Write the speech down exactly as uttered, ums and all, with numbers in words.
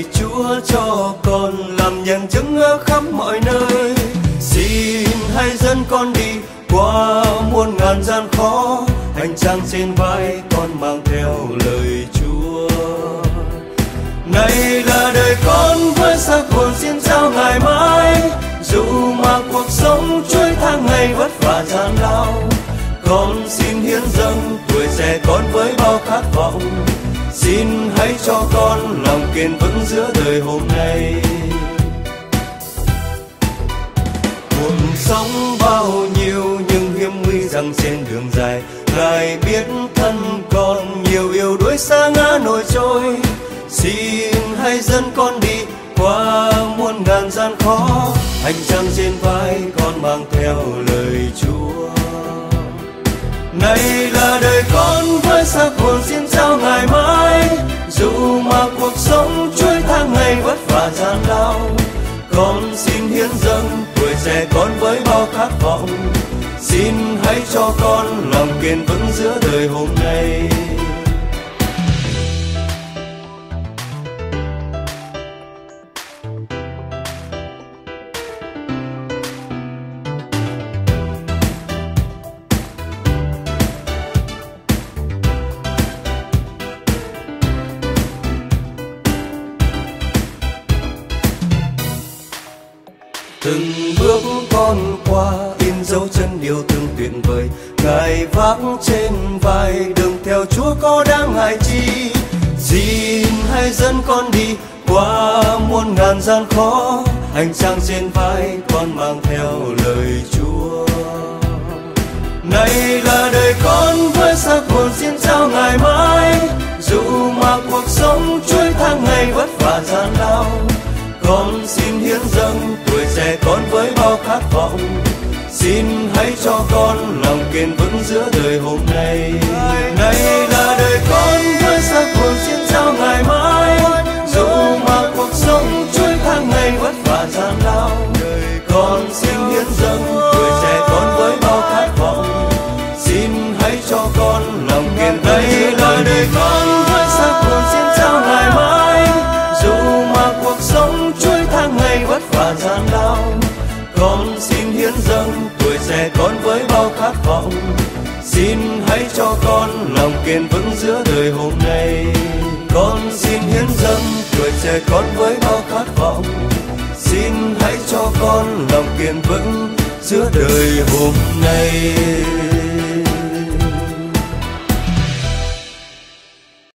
lời Chúa cho con làm nhân chứng ở khắp mọi nơi. Xin hãy dẫn con đi qua muôn ngàn gian khó, hành trang trên vai con mang theo lời Chúa. Này là đời con với xác hồn xin trao ngày mai, dù mà cuộc sống chuỗi tháng ngày vất vả gian lao, con xin hiến dâng tuổi trẻ con với bao khát vọng. Xin hãy cho con lòng kiên vững giữa đời hôm nay. Cuộc sống bao nhiêu nhưng hiểm nguy rằng trên đường dài, Ngài biết thân con nhiều yếu đuối sa ngã nổi trôi. Xin hãy dẫn con đi qua muôn ngàn gian khó, hành trang trên vai con mang theo lời Chúa. Này là đời con với xác hồn xin trao ngày mai, dù mà cuộc sống chuỗi tháng ngày vất vả gian lao, con xin hiến dâng tuổi trẻ con với bao khát vọng. Xin hãy cho con lòng kiên vững giữa đời hôm nay. Từng bước con qua in dấu chân yêu thương tuyệt vời, Ngài vác trên vai đường theo Chúa có đáng ngại chi. Xin hãy dẫn con đi qua muôn ngàn gian khó, hành trang trên vai con mang theo lời Chúa. Này là đời con với xác hồn xin trao ngày mai, dù mà cuộc sống chuỗi tháng ngày vất vả gian lao, con xin hiến dâng tuổi trẻ con với bao khát vọng. Xin hãy cho con lòng kiên vững giữa đời hôm nay. Này là đời con với xác hồn xin trao ngày mai, dù mà cuộc sống chuỗi tháng ngày vất vả gian lao, con xin hiến dâng tuổi trẻ con với bao khát vọng. Xin hãy cho con lòng kiên vững. Này là đời con với xác hồn xin trao ngày mai, dù mà cuộc sống chuỗi tháng ngày vất vả gian lao, con xin hiến dâng tuổi trẻ con với bao khát vọng. Xin hãy cho con lòng kiên vững giữa đời hôm nay. Con xin hiến dâng tuổi trẻ con với bao khát vọng. Xin hãy cho con lòng kiên vững giữa đời hôm nay.